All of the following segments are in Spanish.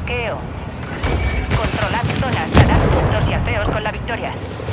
bloqueo. Controlad zonas, ganad puntos y alceos con la victoria.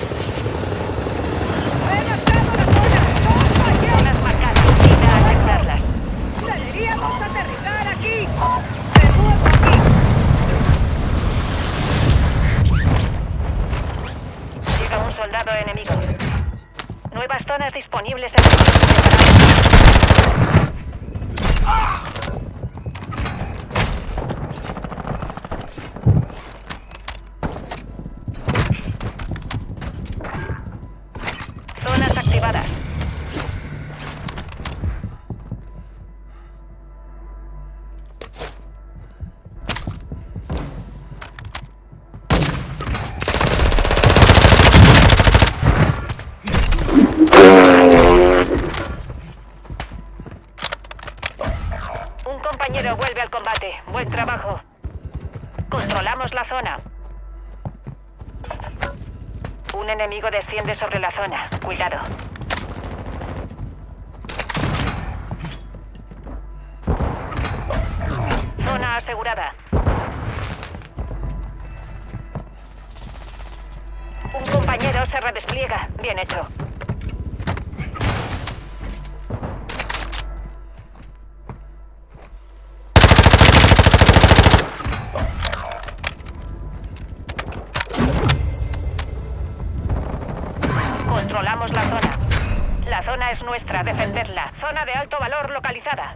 ¡He marcado la zona! ¡Toma ya! Zonas marcadas, id a asegurarlas. ¡Deberíamos aterrizar aquí! ¡De nuevo aquí! Llega un soldado enemigo. Nuevas zonas disponibles en el... Zonas activadas. Un compañero vuelve al combate. Buen trabajo. Controlamos la zona. Un enemigo desciende sobre la zona. Cuidado. Zona asegurada. Un compañero se redespliega. Bien hecho. Controlamos la zona. La zona es nuestra, defenderla. Zona de alto valor localizada.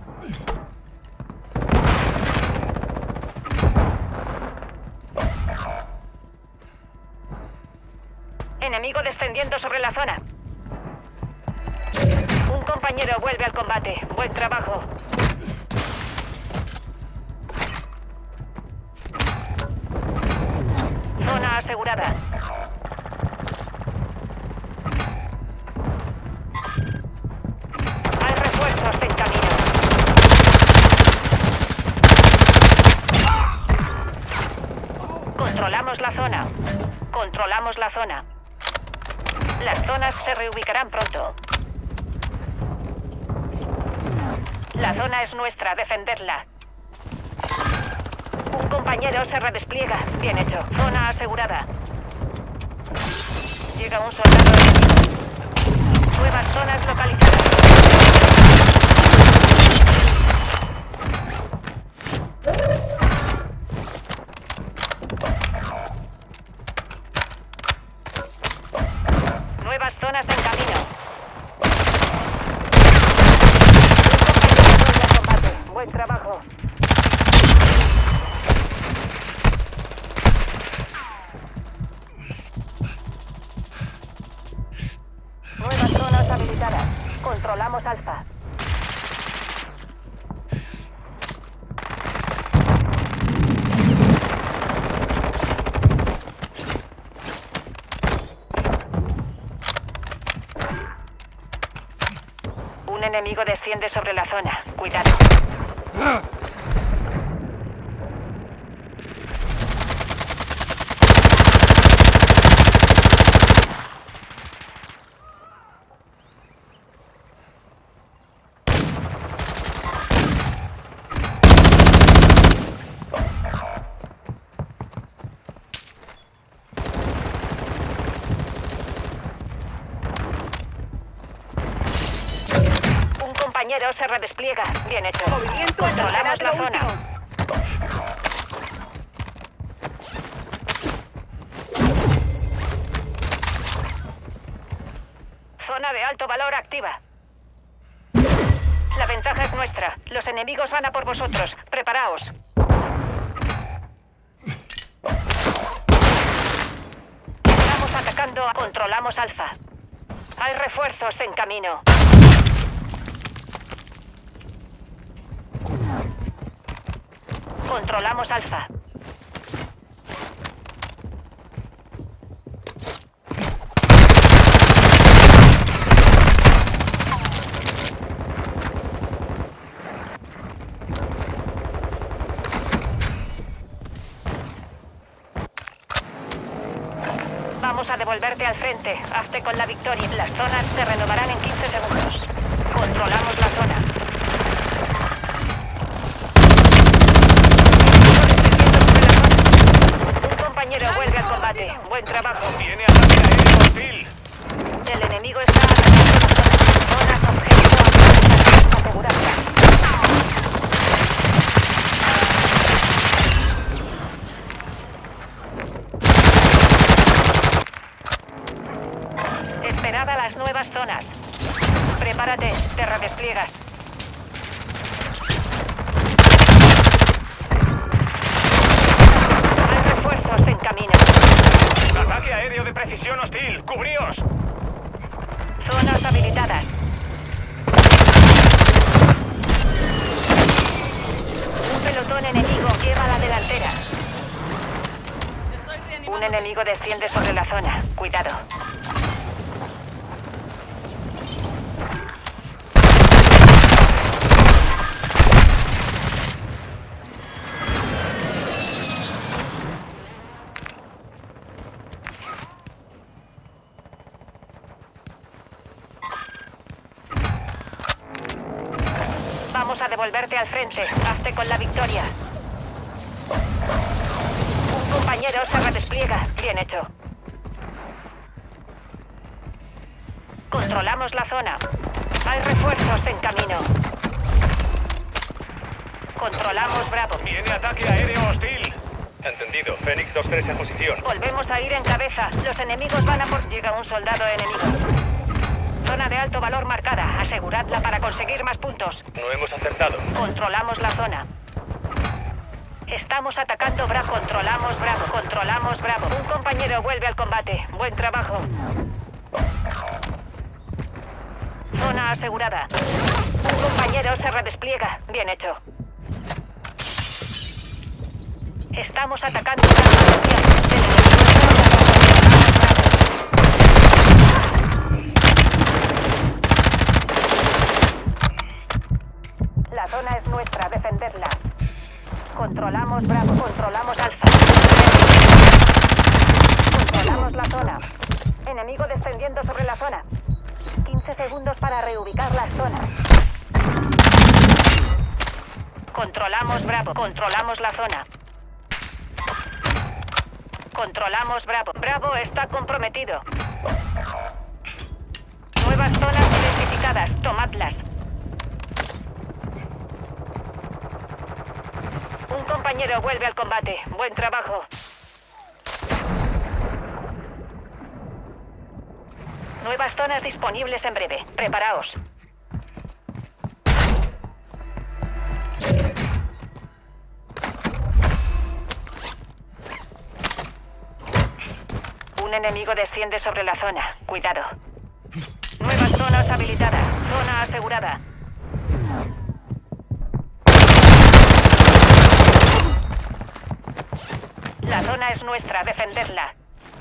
Enemigo descendiendo sobre la zona. Un compañero vuelve al combate. Buen trabajo. Zona asegurada. Hay refuerzos en camino. Controlamos la zona. Controlamos la zona. Las zonas se reubicarán pronto. La zona es nuestra, defenderla. Un compañero se redespliega. Bien hecho. Zona asegurada. Llega un soldado enemigo. Nuevas zonas localizadas. Nuevas zonas en camino. Un compañero vuelve al combate. Buen trabajo. Nuevas zonas habilitadas. Controlamos Alfa. Un enemigo desciende sobre la zona. Cuidado. Un compañero se redespliega. Bien hecho. Movimiento Controlamos la lo zona. último. Zona de alto valor activa. La ventaja es nuestra. Los enemigos van a por vosotros. Preparaos. Estamos atacando. Controlamos Alfa. Hay refuerzos en camino. Controlamos Alfa. Vamos a devolverte al frente. Hazte con la victoria. Las zonas se renovarán en 15 segundos. Controlamos la zona. Enemigos descendiendo sobre compañero vuelve al combate. Buen trabajo. Viene ataque aéreo hostil. El enemigo está atacando zonas objetivo asegurarla. Esperad a las nuevas zonas. Prepárate, te redespliegas. Hay refuerzos en camino. Ataque aéreo de precisión hostil. ¡Cubríos! Zonas habilitadas. Un pelotón enemigo lleva la delantera. Un enemigo desciende sobre la zona. Cuidado. Vamos a devolverte al frente. Hazte con la victoria. Un compañero se redespliega. Bien hecho. Controlamos la zona. Hay refuerzos en camino. Controlamos Bravo. Viene ataque aéreo hostil. Entendido. Fénix 2-3 en posición. Volvemos a ir en cabeza. Los enemigos van a por... Llega un soldado enemigo. Zona de alto valor marcada. Aseguradla para conseguir más puntos. No hemos acertado. Controlamos la zona. Estamos atacando Bravo. Controlamos Bravo. Controlamos Bravo. Un compañero vuelve al combate. Buen trabajo. Zona asegurada. Un compañero se redespliega. Bien hecho. Estamos atacando una posición del enemigo. La zona es nuestra, defenderla. Controlamos Bravo, controlamos Alfa. Controlamos la zona. Enemigo descendiendo sobre la zona. 15 segundos para reubicar las zonas. Controlamos Bravo, controlamos la zona. Controlamos Bravo. Bravo está comprometido. Nuevas zonas identificadas, tomadlas. Un compañero vuelve al combate. Buen trabajo. Nuevas zonas disponibles en breve. Preparaos. Un enemigo desciende sobre la zona. Cuidado. Nuevas zonas habilitadas. Zona asegurada. La zona es nuestra, defenderla.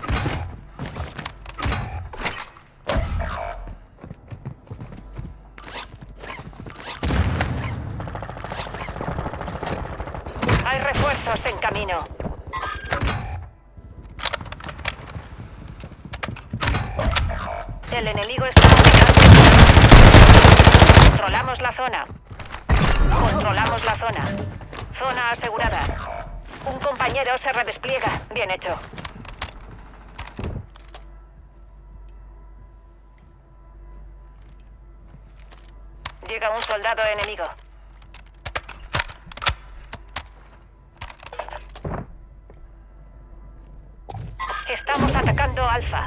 Hay refuerzos en camino. El enemigo está atacando. Controlamos la zona. Controlamos la zona. Zona asegurada. Un compañero se redespliega. Bien hecho. Llega un soldado enemigo. Estamos atacando Alfa.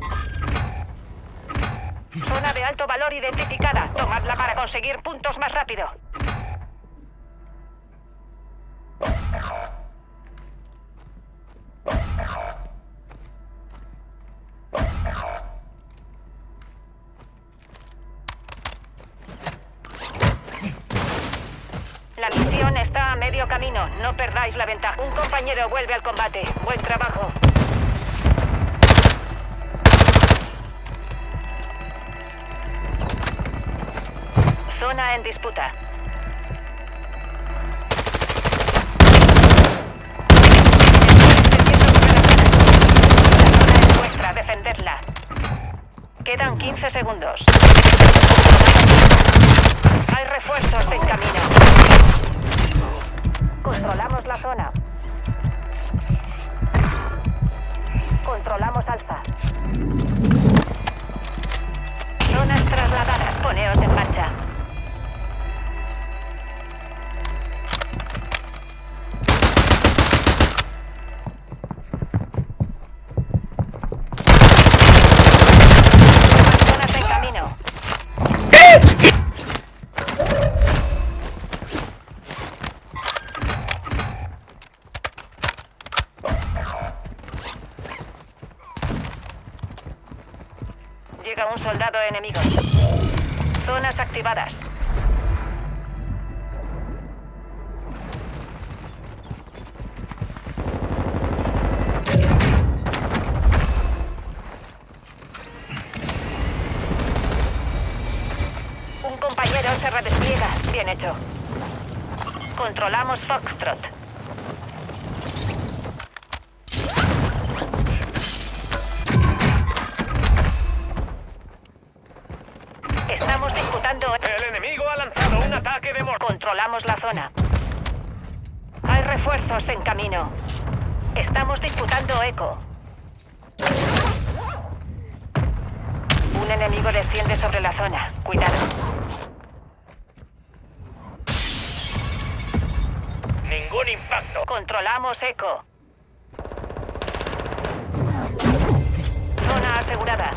Zona de alto valor identificada. Tomadla para conseguir puntos más rápido. La misión está a medio camino. No perdáis la ventaja. Un compañero vuelve al combate. Buen trabajo. Zona en disputa. La zona es nuestra, defenderla. Quedan 15 segundos. Hay refuerzos en camino. Controlamos la zona. Controlamos Alfa. Zonas trasladadas. Poneos en marcha. Zonas en camino. Llega un soldado enemigo. Zonas activadas. Un compañero se redespliega. Bien hecho. Controlamos Foxtrot. Estamos disputando. El enemigo ha lanzado un ataque de mortero. Controlamos la zona. Hay refuerzos en camino. Estamos disputando Eco. Un enemigo desciende sobre la zona. Cuidado. Ningún impacto. Controlamos Eco. Zona asegurada.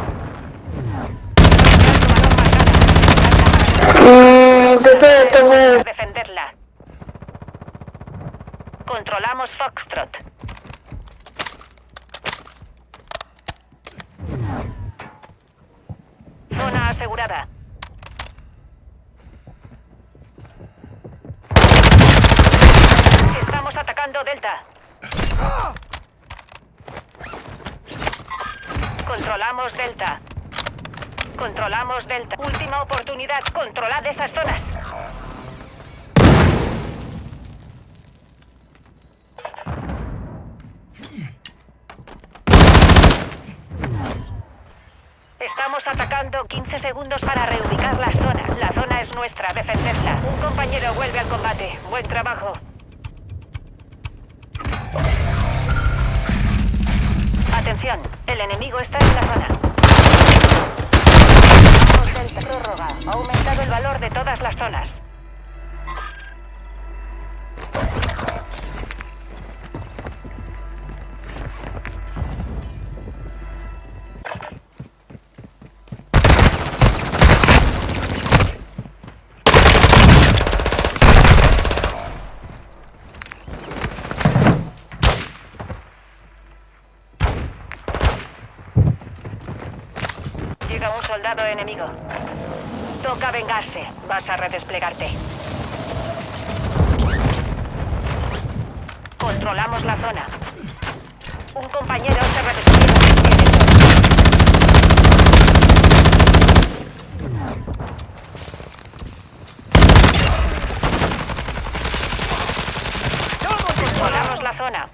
Defenderla. Controlamos Foxtrot. Zona asegurada. Estamos atacando Delta. Controlamos Delta. Controlamos Delta. Última oportunidad. Controlad esas zonas. Estamos atacando. 15 segundos para reubicar la zona. La zona es nuestra. Defendedla. Un compañero vuelve al combate. Buen trabajo. Atención. El enemigo está en la zona. Delta prórroga. Ha aumentado el valor de todas las zonas. Llega un soldado enemigo. Toca vengarse. Vas a redesplegarte. Controlamos la zona. Un compañero se redespliega. Controlamos la zona.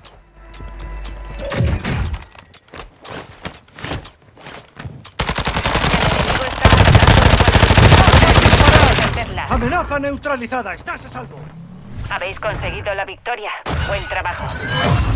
¡Amenaza neutralizada! ¡Estás a salvo! Habéis conseguido la victoria. Buen trabajo.